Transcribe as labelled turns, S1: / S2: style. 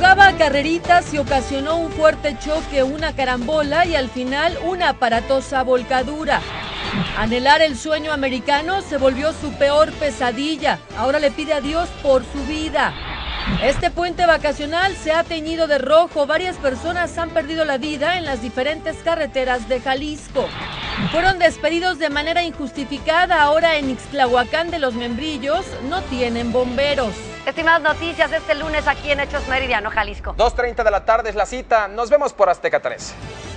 S1: Jugaba a carreritas y ocasionó un fuerte choque, una carambola y al final una aparatosa volcadura. Anhelar el sueño americano se volvió su peor pesadilla. Ahora le pide a Dios por su vida. Este puente vacacional se ha teñido de rojo. Varias personas han perdido la vida en las diferentes carreteras de Jalisco. Fueron despedidos de manera injustificada. Ahora en Ixtlahuacán de los Membrillos no tienen bomberos.
S2: Estimadas noticias este lunes aquí en Hechos Meridiano, Jalisco.
S3: 2:30 de la tarde es la cita. Nos vemos por Azteca 13.